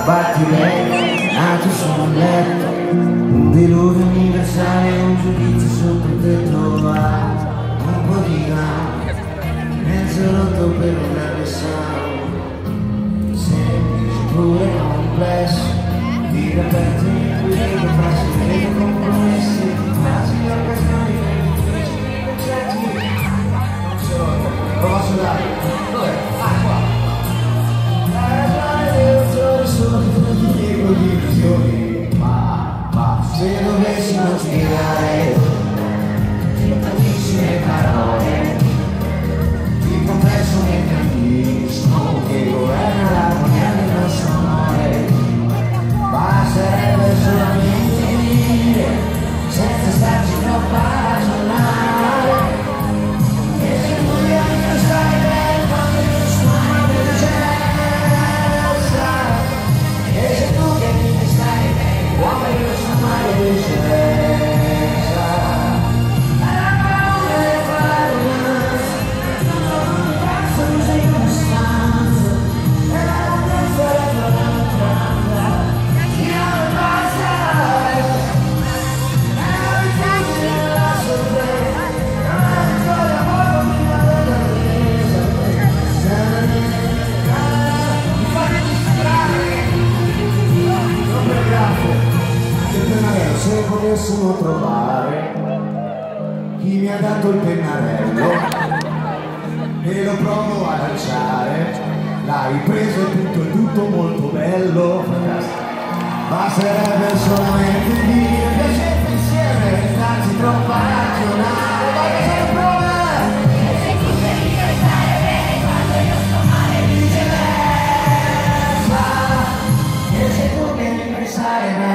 batti bene, nato su un letto, un diluvio universale, un giudizio sotto il tetto, un po' di gambe, mezzo rotto per un avversario, semplice pure complesso, di aperto in cui vedo frasi, vedo compromessi, quasi le occasioni per i tuoi concetti. Non ce l'ho, prova a sudare. Dov'è? Ah, qua. Se dovessimo spiegare tantissime parole di complesso meccanismo che governa l'armonia del nostro amore, basterebbe solamente dire senza starci troppo a ragionare che se vogliamo stare bene quando io sono viceversa, e se tu che mi stai bene quando io sono se potessimo trovare chi mi ha dato il pennarello e lo provo a lanciare, l'hai preso è tutto molto bello, basterebbe solamente dire piacere insieme, starci troppo a ragionare, voglio sempre e se tu devi stare bene quando io sto male viceversa, e se tu devi stare bene